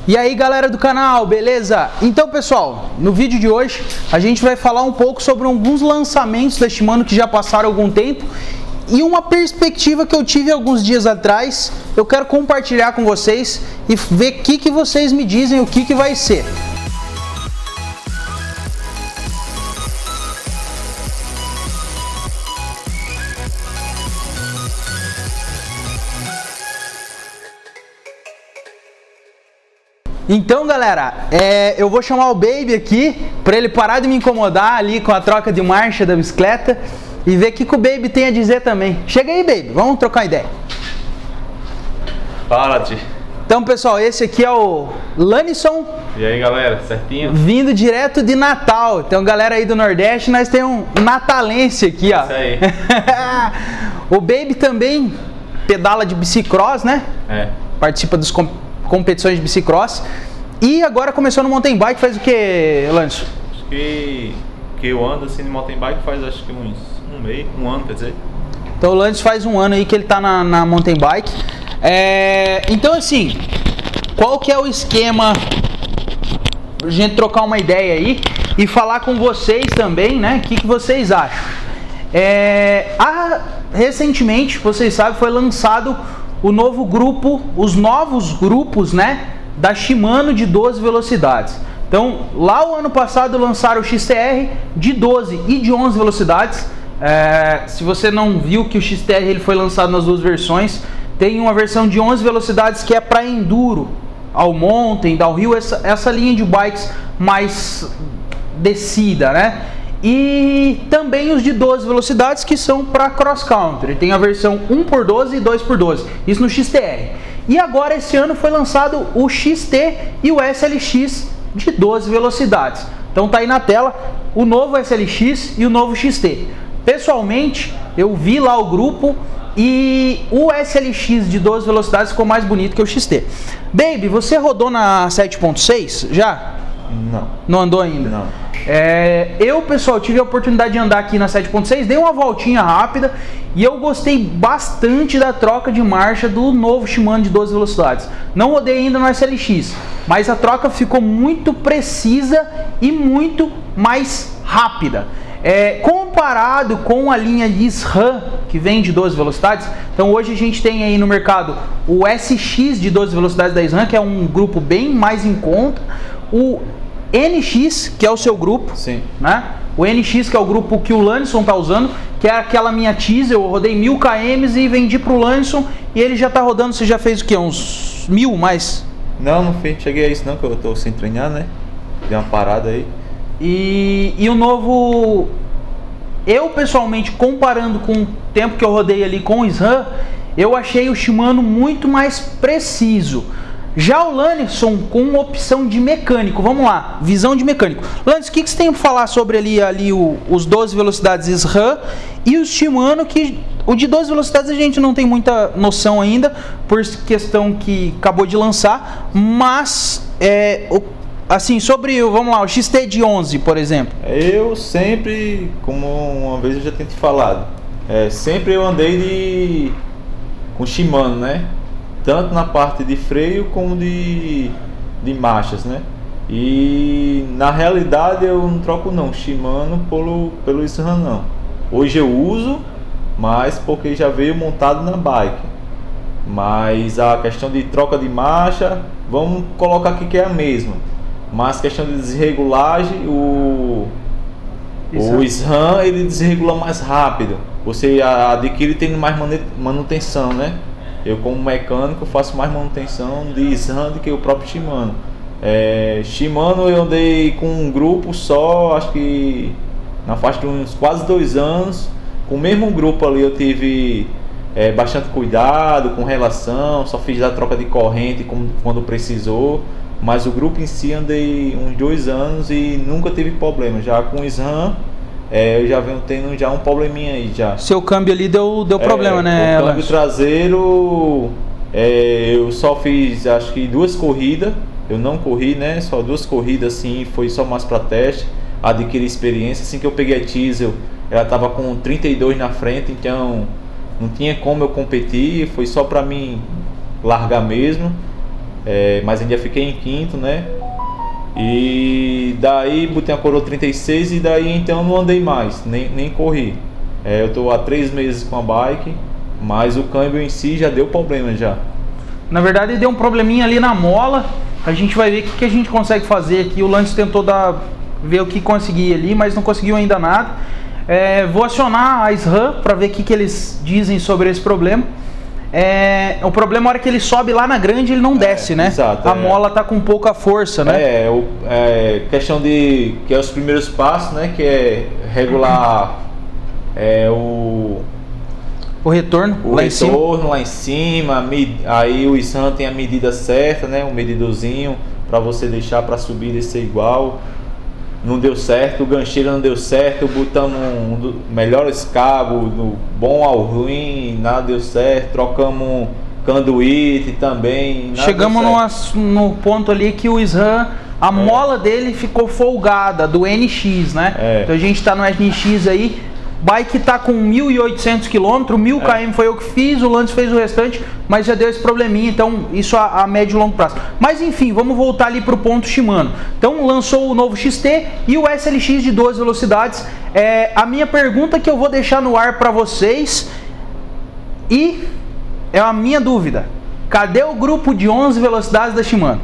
E aí galera do canal, beleza? Então pessoal, no vídeo de hoje a gente vai falar um pouco sobre alguns lançamentos da Shimano que já passaram algum tempo e uma perspectiva que eu tive alguns dias atrás. Eu quero compartilhar com vocês e ver o que vocês me dizem, o que vai ser. Então galera, eu vou chamar o Baby aqui para ele parar de me incomodar ali com a troca de marcha da bicicleta e ver o que o Baby tem a dizer também. Chega aí, Baby, vamos trocar ideia. Fala, tio. Então pessoal, esse aqui é o Lanison. E aí galera, certinho? Vindo direto de Natal. Então galera aí do Nordeste, nós temos um natalense aqui, ó. Isso aí. O Baby também pedala de bicicross, né? É. Participa dos competições de bicicross. E agora começou no mountain bike, faz o que, Lanço? Acho que eu ando assim de mountain bike faz acho que um ano, quer dizer. Então o Lanço faz um ano aí que ele tá na mountain bike. Então assim, qual que é o esquema pra gente trocar uma ideia aí e falar com vocês também, né? O que vocês acham? Recentemente, vocês sabem, foi lançado o novo grupo, os novos grupos, né, da Shimano de 12 velocidades. Então, lá o ano passado lançaram o XTR de 12 e de 11 velocidades. Se você não viu que o XTR ele foi lançado nas duas versões, tem uma versão de 11 velocidades que é para enduro, ao mountain, downhill, essa linha de bikes mais descida, né? E também os de 12 velocidades que são para cross country. Tem a versão 1x12 e 2x12, isso no XTR. E agora esse ano foi lançado o XT e o SLX de 12 velocidades. Então tá aí na tela o novo SLX e o novo XT. Pessoalmente eu vi lá o grupo e o SLX de 12 velocidades ficou mais bonito que o XT. Baby, você rodou na 7.6 já? Não. Não andou ainda? Não. Eu, pessoal, tive a oportunidade de andar aqui na 7.6, dei uma voltinha rápida e eu gostei bastante da troca de marcha do novo Shimano de 12 velocidades. Não rodei ainda no SLX, mas a troca ficou muito precisa e muito mais rápida. Comparado com a linha de SRAM, que vem de 12 velocidades, então hoje a gente tem aí no mercado o SX de 12 velocidades da SRAM, que é um grupo bem mais em conta, o NX, que é o seu grupo. Sim. Né? O NX, que é o grupo que o Lanison tá usando, que é aquela minha teaser, eu rodei 1000 km e vendi pro Lanison e ele já tá rodando, você já fez o que? Uns 1000 mais? Não fiz, cheguei a isso não, que eu tô sem treinar, né? Dei uma parada aí. E o novo, eu pessoalmente, comparando com o tempo que eu rodei ali com o SRAM, eu achei o Shimano muito mais preciso. Já o Lanison com opção de mecânico, vamos lá, visão de mecânico. Lanison, o que você tem para falar sobre ali os 12 velocidades SRAM e o Shimano, que o de 12 velocidades a gente não tem muita noção ainda, por questão que acabou de lançar, mas assim, sobre, vamos lá, o XT de 11, por exemplo. Eu sempre, como uma vez eu já tinha te falado, sempre eu andei com Shimano, né? Tanto na parte de freio como de marchas, né? E na realidade eu não troco não Shimano pelo SRAM não. Hoje eu uso, mas porque já veio montado na bike. Mas a questão de troca de marcha, vamos colocar aqui que é a mesma. Mas questão de desregulagem, o SRAM ele desregula mais rápido. Você adquire tendo mais manutenção, né? Eu como mecânico faço mais manutenção de SRAM do que o próprio Shimano. Shimano eu andei com um grupo só, acho que na faixa de uns quase 2 anos. Com o mesmo grupo ali eu tive bastante cuidado com relação, só fiz a troca de corrente quando precisou. Mas o grupo em si andei uns 2 anos e nunca teve problema. Já com o SRAM eu já venho tendo já um probleminha aí já. Seu câmbio ali deu problema, né? O câmbio traseiro, eu só fiz acho que 2 corridas. Eu não corri, né? Só 2 corridas assim, foi só mais para teste, adquirir experiência. Assim que eu peguei a diesel, ela tava com 32 na frente, então não tinha como eu competir, foi só para mim largar mesmo. mas ainda fiquei em quinto, né? E daí botei a coroa 36 e daí então não andei mais, nem corri. Eu tô há 3 meses com a bike, mas o câmbio em si já deu problema já. Na verdade deu um probleminha ali na mola. A gente vai ver o que a gente consegue fazer aqui. O Lance tentou ver o que conseguia ali, mas não conseguiu ainda nada. Vou acionar a SRAM para ver o que eles dizem sobre esse problema. O problema é a hora que ele sobe lá na grande, ele não desce, né? Exato, a mola tá com pouca força, né? Questão de que é os primeiros passos, né? Que é regular o retorno, lá em cima. Aí o SRAM tem a medida certa, né? Um medidorzinho para você deixar para subir e descer igual. Não deu certo, o gancheiro não deu certo, botamos melhores cabos, do bom ao ruim, nada deu certo, trocamos canduíte também. Chegamos no ponto ali que o SRAM, a mola dele ficou folgada, do NX, né? Então a gente tá no NX aí, bike tá com 1.800 km, 1.000 km foi eu que fiz, o Lance fez o restante, mas já deu esse probleminha, então isso a médio e longo prazo. Mas enfim, vamos voltar ali pro ponto Shimano. Então lançou o novo XT e o SLX de 12 velocidades. A minha pergunta que eu vou deixar no ar para vocês, e é a minha dúvida: cadê o grupo de 11 velocidades da Shimano?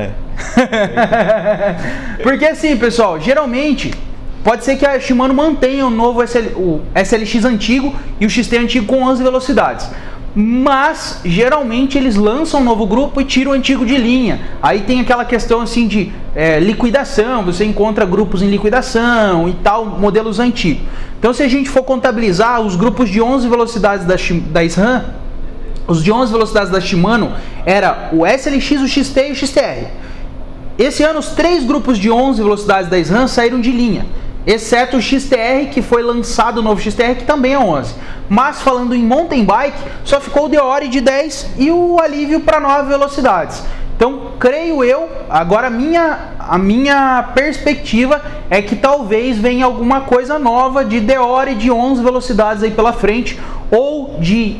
Porque assim, pessoal, geralmente pode ser que a Shimano mantenha o novo o SLX antigo e o XT antigo com 11 velocidades. Mas, geralmente, eles lançam um novo grupo e tiram o antigo de linha. Aí tem aquela questão assim de liquidação, você encontra grupos em liquidação e tal, modelos antigos. Então, se a gente for contabilizar os grupos de 11 velocidades da SRAM, os de 11 velocidades da Shimano era o SLX, o XT e o XTR. Esse ano, os 3 grupos de 11 velocidades da SRAM saíram de linha, exceto o XTR, que foi lançado o novo XTR, que também é 11. Mas falando em mountain bike, só ficou o Deore de 10 e o Alívio para 9 velocidades. Então, creio eu, agora a minha perspectiva é que talvez venha alguma coisa nova de Deore de 11 velocidades aí pela frente, ou de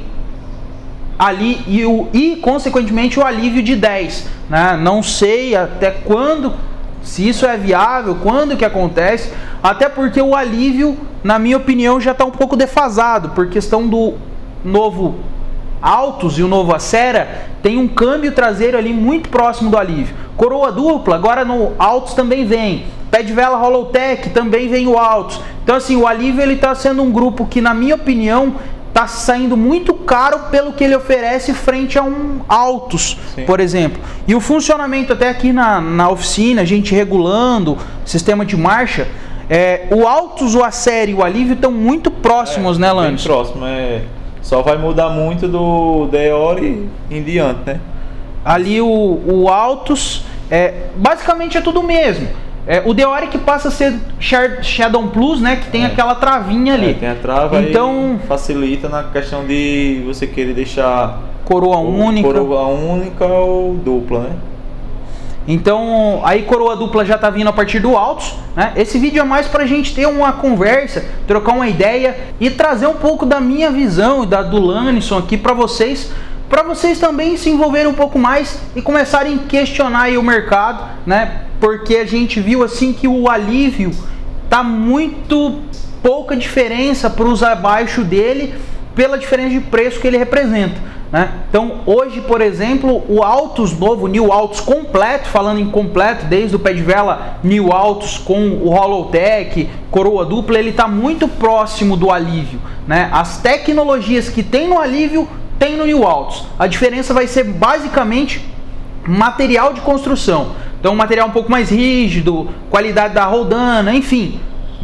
e consequentemente o Alívio de 10, né? Não sei até quando, se isso é viável, quando que acontece, até porque o Alívio, na minha opinião, já está um pouco defasado, por questão do novo Altus e o novo Acera, tem um câmbio traseiro ali muito próximo do Alívio. Coroa dupla, agora no Altus também vem. Pé de vela Hollowtech, também vem o Altus. Então assim, o Alívio ele está sendo um grupo que, na minha opinião, está saindo muito caro pelo que ele oferece frente a um Altus, por exemplo. E o funcionamento até aqui na oficina, a gente regulando sistema de marcha, o Altus, o Acera e o Alívio estão muito próximos, né, Lance? Bem próximo, só vai mudar muito do Deore em diante, né? Ali o Altus, basicamente é tudo o mesmo. O Deore que passa a ser Shadow Plus, né? Que tem aquela travinha ali. Tem a trava, então facilita na questão de você querer deixar coroa única ou dupla, né? Então, aí coroa dupla já tá vindo a partir do Altus, né? Esse vídeo é mais pra gente ter uma conversa, trocar uma ideia e trazer um pouco da minha visão e da do Lannisson aqui pra vocês também se envolverem um pouco mais e começarem a questionar aí o mercado, né? Porque a gente viu assim que o Alívio tá muito pouca diferença para os abaixo dele pela diferença de preço que ele representa, né? Então hoje, por exemplo, o Altus novo, New Altus completo, falando em completo, desde o pé de vela New Altus com o Hollowtech, coroa dupla, ele está muito próximo do Alívio, né? As tecnologias que tem no Alívio tem no New Altus. A diferença vai ser basicamente material de construção. Então, um material um pouco mais rígido, qualidade da roldana, enfim.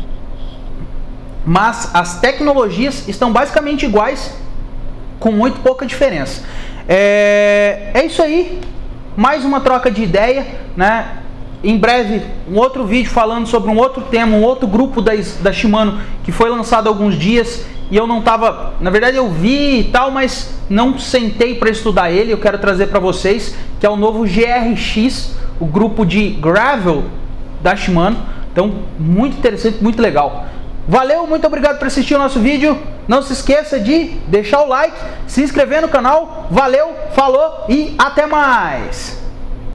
Mas as tecnologias estão basicamente iguais, com muito pouca diferença. É isso aí. Mais uma troca de ideia, né? Em breve, um outro vídeo falando sobre um outro tema, um outro grupo da Shimano que foi lançado há alguns dias e eu não estava, na verdade eu vi e tal, mas não sentei para estudar ele. Eu quero trazer para vocês, que é o novo GRX, o grupo de gravel da Shimano. Então, muito interessante, muito legal. Valeu, muito obrigado por assistir o nosso vídeo. Não se esqueça de deixar o like, se inscrever no canal. Valeu, falou e até mais!